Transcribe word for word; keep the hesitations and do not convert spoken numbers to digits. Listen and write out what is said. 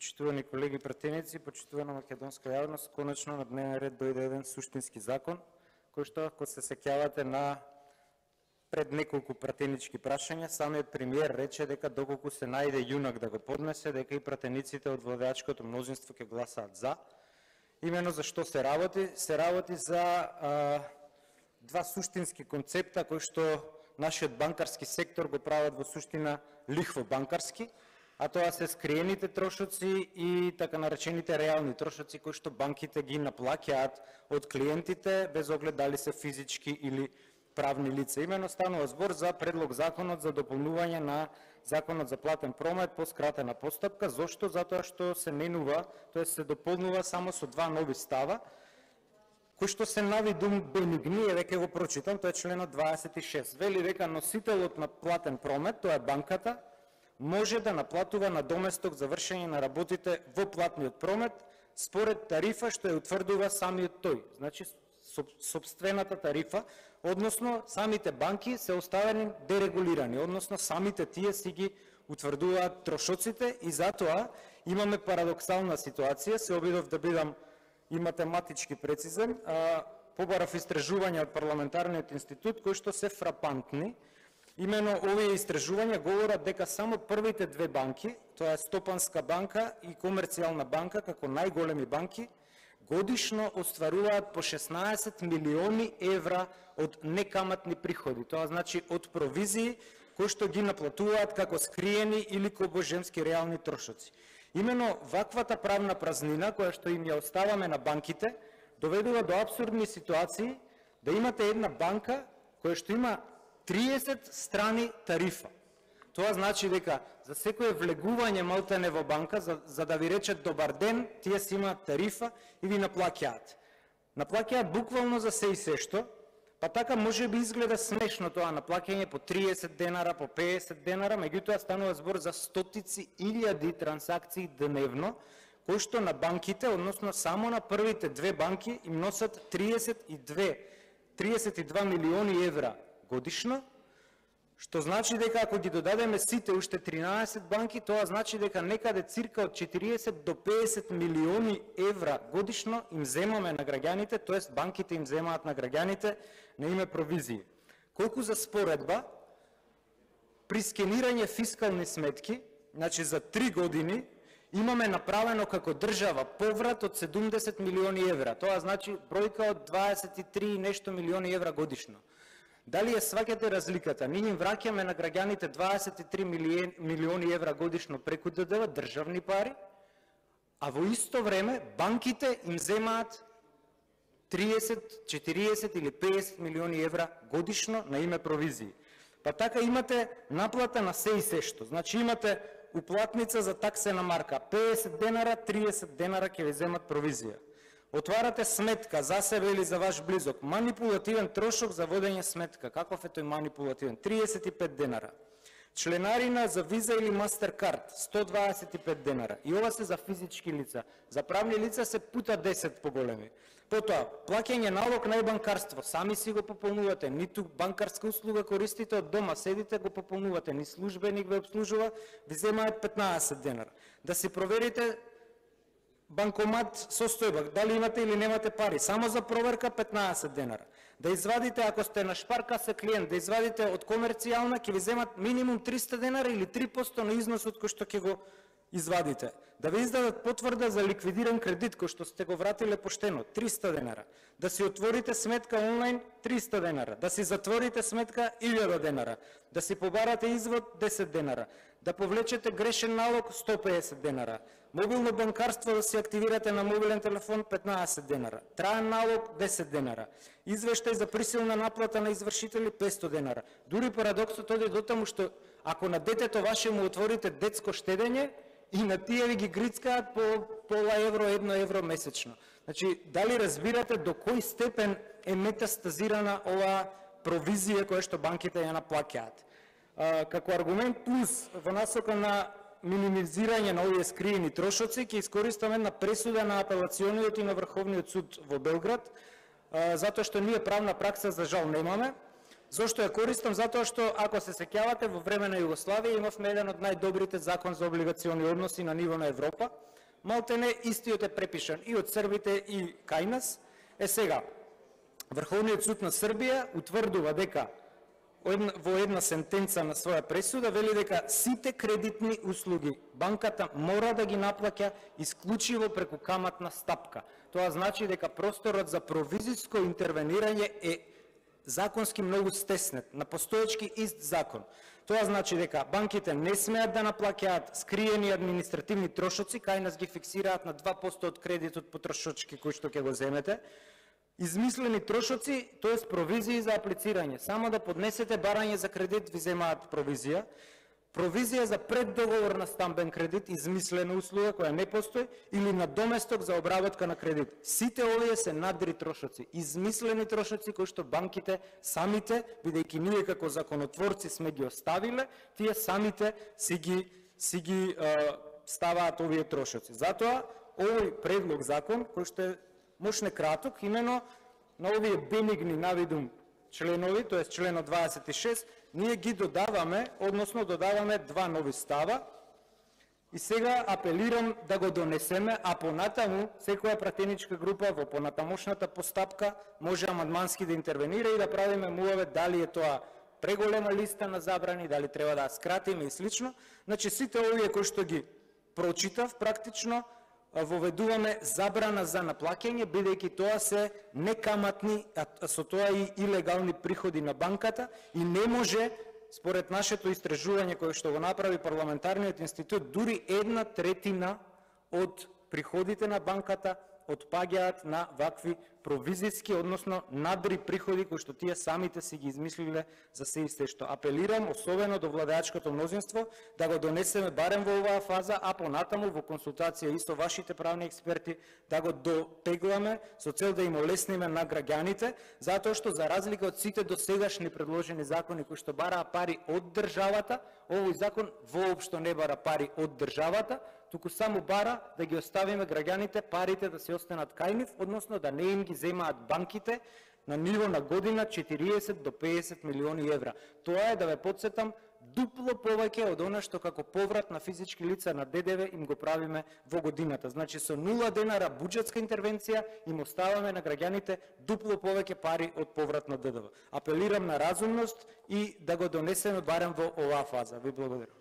Почитувани колеги пратеници, почитувана македонска јавност, конечно на дневен ред дојде еден суштински закон, кој што, ако се сеќавате на пред неколку пратенички прашања, самиот премиер рече дека доколку се најде јунак да го поднесе, дека и пратениците од владеачкото мнозинство ќе гласаат за. Имено за што се работи? Се работи за а, два суштински концепта кои што нашиот банкарски сектор го прават во суштина лихво банкарски, а тоа се скриените трошоци и така наречените реални трошоци кои што банките ги наплаќаат од клиентите без оглед дали се физички или правни лица. Имено станува збор за предлог законот за дополнување на законот за платен промет по скратена постапка. Зошто? Затоа што се менува, тоа се дополнува само со два нови става, кои што се навидум бенигни, е веќе го прочитам, тоа е членот дваесет и шест. Вели дека носителот на платен промет, тоа е банката, може да наплатува надоместок за вршење на работите во платниот промет според тарифа што ја утврдува самиот тој. Значи, собствената тарифа, односно самите банки се оставени дерегулирани, односно самите тие си ги утврдуваат трошоците и затоа имаме парадоксална ситуација. Се обидов да бидам и математички прецизен, а, побарав истражувања од парламентарниот институт кои што се фрапантни. Имено овие истражувања говорат дека само првите две банки, тоа е Стопанска банка и Комерцијална банка како најголеми банки, годишно остваруваат по шеснаесет милиони евра од некаматни приходи. Тоа значи од провизии кои што ги наплатуваат како скриени или кобожемски реални трошоци. Имено ваквата правна празнина која што им ја оставаме на банките доведува до апсурдни ситуации да имате една банка која што има триесет страни тарифа. Тоа значи дека за секое влегување малтене во банка, за, за да ви речат добар ден, тие си имаат тарифа и ви наплаќаат. Наплаќаат буквално за се и се што, па така може би изгледа смешно тоа наплаќање по триесет денара, по педесет денара, меѓутоа станува збор за стотици илјади трансакции дневно, кои што на банките, односно само на првите две банки им носат триесет и две, триесет и два милиони евра годишно, што значи дека ако ги додадеме сите уште тринаесет банки, тоа значи дека некаде цирка од четириесет до педесет милиони евра годишно им земаме на граѓаните, тоест банките им земаат на граѓаните на име провизии. Колку за споредба, при скенирање фискални сметки, значи за три години, имаме направено како држава поврат од седумдесет милиони евра. Тоа значи бројка од дваесет и три нешто милиони евра годишно. Дали ја сваќате разликата? Ние им враќаме на граѓаните дваесет и три милиони евра годишно преку Д D V, државни пари, а во исто време банките им земаат триесет, четириесет или педесет милиони евра годишно на име провизии. Па така имате наплата на се и се што. Значи имате уплатница за таксена марка, педесет денара, триесет денара ќе ви земат провизија. Отварате сметка за себе или за ваш близок. Манипулативен трошок за водење сметка. Каков е тој манипулативен? триесет и пет денара. Членарина за виза или мастеркард сто дваесет и пет денара. И ова се за физички лица. За правни лица се пута десет поголеми. Потоа, плаќање налог на банкарство. Сами си го пополнувате. Ниту банкарска услуга користите од дома, седите го пополнувате. Ни службеник ве обслужува, ви земаат петнаесет денара. Да си проверите банкомат состојба, дали имате или немате пари, само за проверка петнаесет денара. Да извадите, ако сте на шпаркаса клиент, да извадите од Комерцијална, ќе ви земат минимум триста денара или три проценти на износот кој што ќе го извадите. Да ви издадат потврда за ликвидиран кредит кој што сте го вратиле поштено, триста денара. Да си отворите сметка онлайн, триста денара. Да си затворите сметка, илјада денара. Да си побарате извод, десет денара. Да повлечете грешен налог, сто педесет денара. Мобилно банкарство да си активирате на мобилен телефон, петнаесет денара. Траен налог, десет денара. Извештај за присилна наплата на извршители, петсто денара. Дури парадоксот оди до таму што ако на детето ваше му отворите детско штедење, и на тие ви ги грицкаат по пола евро, едно евро месечно. Значи, дали разбирате до кој степен е метастазирана оваа провизија која што банките ја наплаќаат? Како аргумент плюс во насока на минимизирање на овие скриени трошоци, ќе искористам една пресуда на апелациониот и на Врховниот суд во Белград, затоа што ние правна пракса за жал немаме. Зошто ја користам? Затоа што, ако се сеќавате, во време на Југославија имавме еден од најдобрите закон за облигациони односи на ниво на Европа. Малтене истиот е препишан и од србите и кај нас. Е сега, Врховниот суд на Србија утврдува дека во една сентенца на своја пресуда вели дека сите кредитни услуги банката мора да ги наплаќа исклучиво преку каматна стапка. Тоа значи дека просторот за провизиско интервенирање е законски многу стеснет, на постоечки ист закон. Тоа значи дека банките не смеат да наплаќаат скриени административни трошоци, кај нас ги фиксираат на два проценти од кредитот потрошочки кој што ќе го земете. Измислени трошоци, тоест провизии за аплицирање. Само да поднесете барање за кредит ви земаат провизија. Провизија за преддоговорна стамбен кредит, измислена услуга која не постои, или на доместок за обработка на кредит. Сите овие се надри трошоци, измислени трошоци кои што банките самите, бидејќи ние како законотворци сме ги оставиле, тие самите си ги, си ги е, ставаат овие трошоци. Затоа овој предлог закон, кој што е мошне краток, имено на овие бенигни навидум членови, тоа е членот дваесет и шест, ние ги додаваме, односно додаваме два нови става. И сега апелирам да го донесеме, а понатаму секоја пратеничка група во понатамошната постапка може амандмански да интервенира и да правиме муавет дали е тоа преголема листа на забрани, дали треба да скратиме и слично. Значи сите овие кои што ги прочитав практично воведуваме забрана за наплаќање, бидејќи тоа се некаматни, а со тоа и илегални приходи на банката и не може, според нашето истражување кое што го направи парламентарниот институт, дури една третина од приходите на банката отпаѓаат на вакви провизиски, односно надри приходи кои што тие самите си ги измислиле за се исте што. Апелирам особено до владеачкото мнозинство да го донесеме барем во оваа фаза, а понатаму во консултација и со вашите правни експерти да го дотегламе со цел да им олесниме на граѓаните, затоа што за разлика од сите досегашни предложени закони кои што бараа пари од државата, овој закон воопшто не бара пари од државата, туку само бара да ги оставиме граѓаните парите да се останат кај нив, односно да не им ги земаат банките на ниво на година четириесет до пеесет милиони евра. Тоа е, да ве потсетам, дупло повеќе од она што како поврат на физички лица на ДДВ им го правиме во годината. Значи со нула денара буџетска интервенција им оставаме на граѓаните дупло повеќе пари од поврат на ДДВ. Апелирам на разумност и да го донесеме барем во оваа фаза. Ви благодарам.